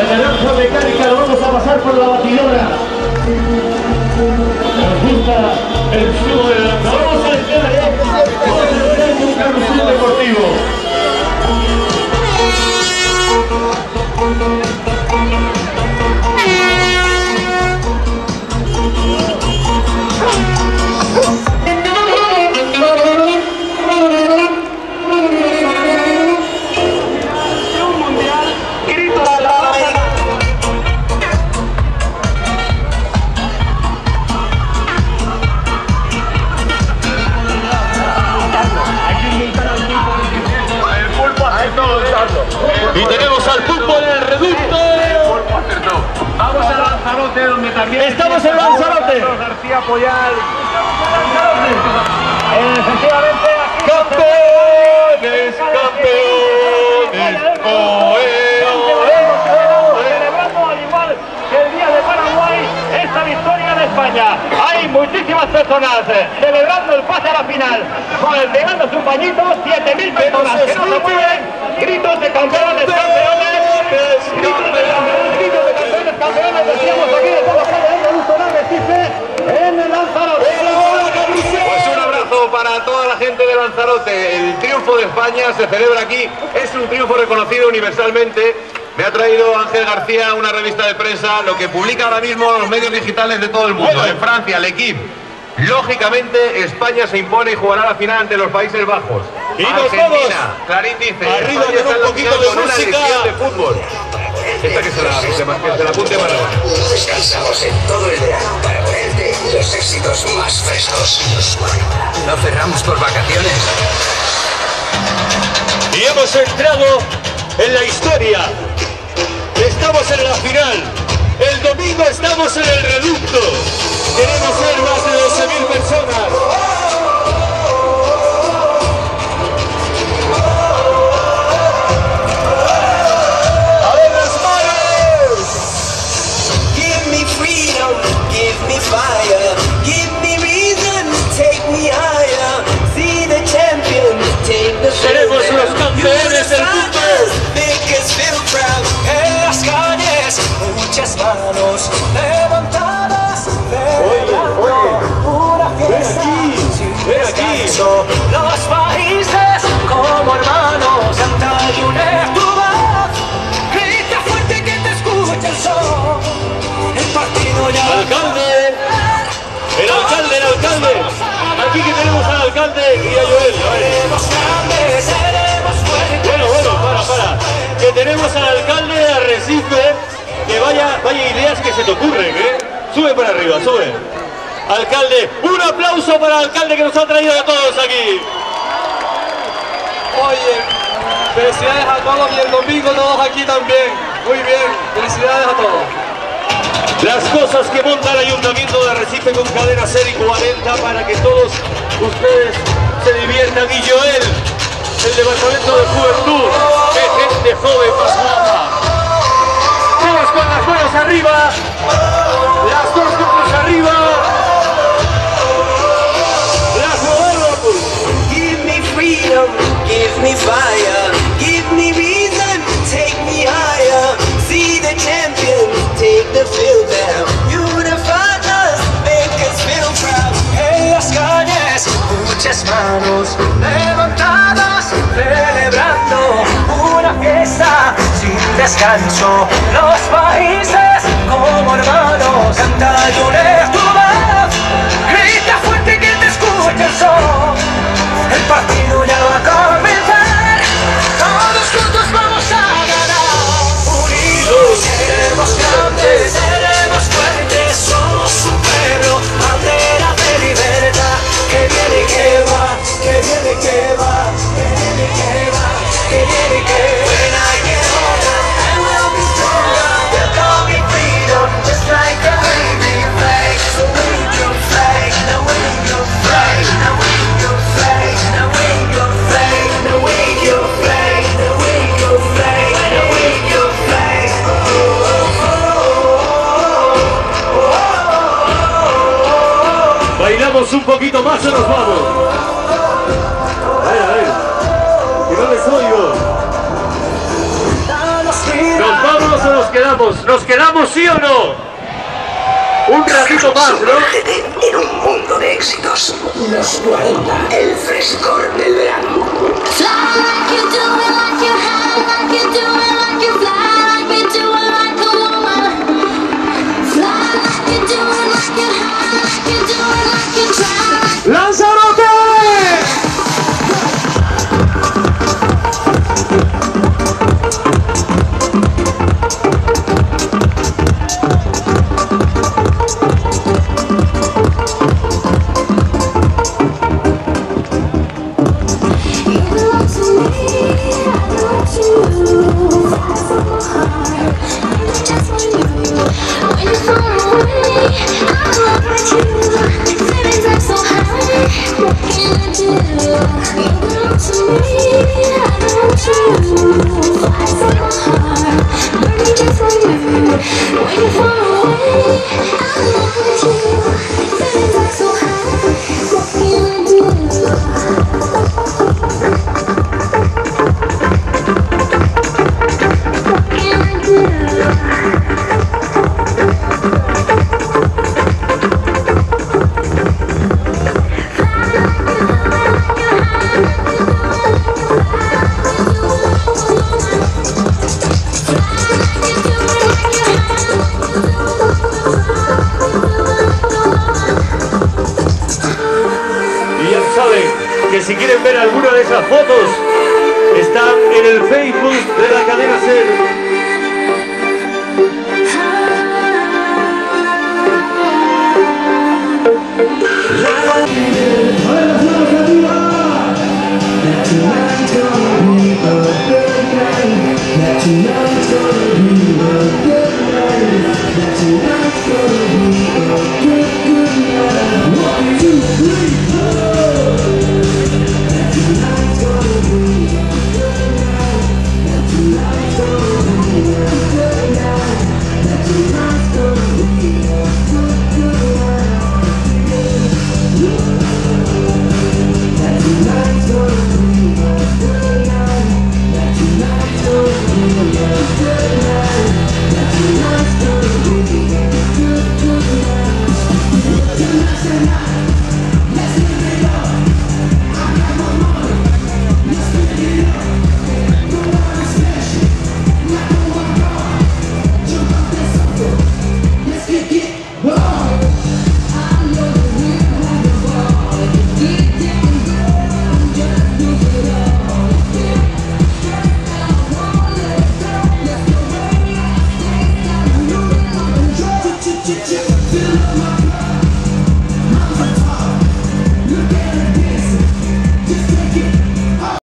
naranja mecánica lo vamos a pasar por la batidora. Nos gusta el flujo de la... Vamos a entrar en un carrusel deportivo. Y tenemos al fútbol en el reducto. Vamos a Lanzarote, donde también estamos en Lanzarote. García Poyal. Efectivamente, campeones, campeones. Celebrando al igual que el día de Paraguay esta victoria de España. Hay muchísimas personas celebrando el pase a la final, pegándose un pañito, 7.000 personas que no se mueven. Gritos de campeones, campeones, gritos de campeones, campeones, decíamos aquí de todos los en el Lanzarote. Pues un abrazo para toda la gente de Lanzarote. El triunfo de España se celebra aquí, es un triunfo reconocido universalmente. Me ha traído Ángel García una revista de prensa, lo que publica ahora mismo los medios digitales de todo el mundo. En Francia, L'Équipe. Lógicamente, España se impone y jugará la final ante los Países Bajos. Y Argentina, Clarín dice, arriba España con un está poquito en la de final con una música. lección de fútbol. Esta que se la apunte para ahora. Descansamos en todo el verano para ponerte los éxitos más frescos. No cerramos por vacaciones. Y hemos entrado en la historia. Estamos en la final. El domingo estamos en el reducto. Queremos ser más de 12.000 personas. A ver las manos. Give me freedom, give me fire, give me reason, take me higher. See the champions, take the Seremos los campeones del fútbol. make us feel proud. En las calles, muchas manos levantadas. Una fiesta sin descanso. Los países como hermanos, canta y une tu voz. Grita fuerte que te escuche el sol. El partido ya Alcalde. El alcalde. Aquí que tenemos al alcalde y a Joel. A ver. seremos grandes, seremos fuertes. Bueno, para. Que tenemos al alcalde de Arrecife. Que vaya ideas que se te ocurren, ¿eh? Sube para arriba, sube. Alcalde, un aplauso para el alcalde que nos ha traído a todos aquí. Oye, felicidades a todos y el domingo todos aquí también. Muy bien, felicidades a todos. Las cosas que monta el Ayuntamiento de Arrecife con cadena SER y 40 para que todos ustedes se diviertan. Y Joel, el Departamento de Juventud, qué gente joven más guapa. Todos con las manos arriba, las dos manos arriba. Las modelos. Give me freedom, give me fire, give me reason, take me higher. See the champions, take the field down. Unify us, make us feel proud. En las calles, muchas manos levantadas, celebrando una fiesta sin descanso. Los países como hermanos, canta y une tu voz. Grita fuerte que te escuche el sol. El partido ya va a comenzar. Todos juntos vamos a ganar. Unidos seremos grandes, seremos fuertes. Somos un pueblo, bandera de libertad. Que viene y que va, que viene y que va, que viene y que va, que viene y que va. When I get older, I will be stronger. They'll call me freedom, just like a baby flag. So wave your flag, now wave your flag, now wave your flag, now wave your flag, now wave your flag, now wave your flag, now wave your flag. Bailamos un poquito más o nos vamos. A ver, que no les oigo. ¿Nos vamos o nos ¿Nos quedamos sí o no? Un ratito más, ¿no? Sumérgete en un mundo de éxitos. Los 40, el frescor del verano. ¡Lanzarote! Que si quieren ver alguna de esas fotos, están en el Facebook de la cadena SER. Tonight